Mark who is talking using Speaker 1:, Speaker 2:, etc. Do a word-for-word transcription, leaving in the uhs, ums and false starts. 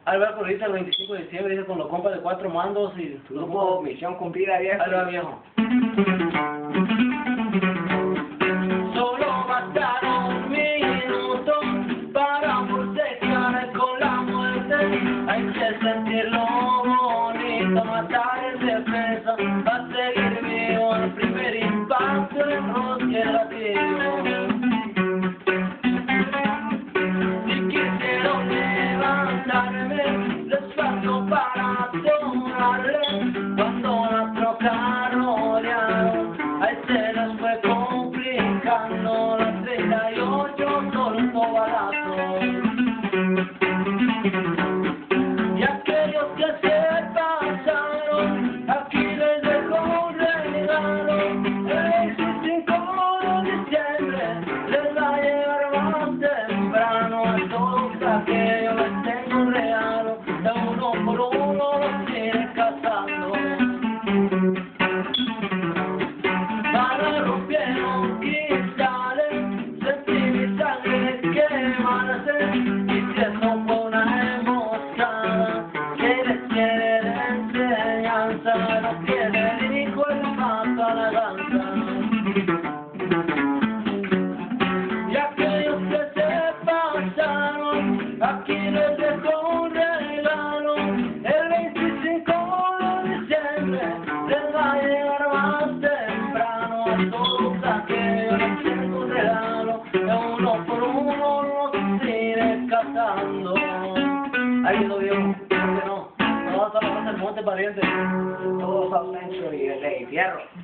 Speaker 1: Álvaro Corriza el veinticinco de diciembre, dice con los compas de cuatro mandos y...
Speaker 2: Grupo Misión Cumplida, viejo.
Speaker 1: Ahí va, viejo. Solo bastaron minutos para forcejear con la muerte. Hay que sentirlo bonito, matar en defensa, va a seguir vivo el primer impacto del rostro y la piel. Les faltó para adorarle cuando la troca rodearon. A este nos fue complicando las treinta y ocho soltó balazos. Y aquellos que se pasaron, aquí les dejo un regalo. El veinticinco de diciembre les va a llegar más temprano a todos aquellos les tengo un regalo. De uno por uno los iré cazando. Para rompieron cristales, sentí mi sangre quemarse. Y si eso fue una emboscada que les quiere de enseñanza, no tiene hijo el mato a la danza. Y aquellos que se pasaron, aquí les dejo un regalo. El veinticinco de diciembre les va a llegar más temprano a todos aquellos que tienen un regalo. De uno por uno los iré cazando. Ahí lo viejo, ¿por qué no? No, toda la cosa del monte, pariente.
Speaker 2: Todos South Central y el de Fierro.